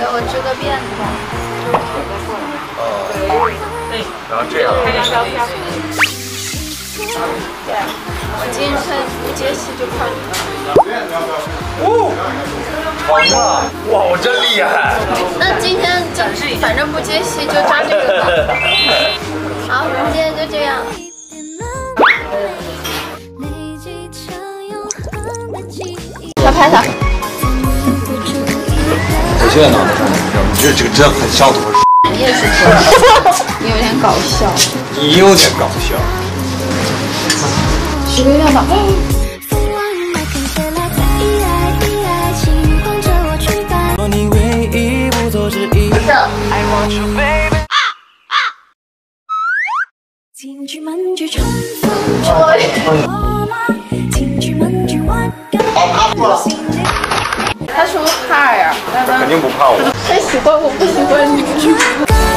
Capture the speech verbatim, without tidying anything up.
给我织个辫子，就是腿再过来。哦。对。 然后这样。 拍张照片。对，我今天不接戏就靠你了。 哦，成了！哇，我真厉害。 那今天就反正不接戏就扎这个吧。好，我们今天就这样。要拍他。 我现在脑袋上，你这这个真很像坨屎。 你也是坨屎，你有点搞笑。 你有点搞笑。 许个愿吧。 你唯一不做之一。I want you baby。千句万句春风吹，千句万句万感。 他是不是怕呀？ 他肯定不怕我。 他喜欢我，不喜欢你。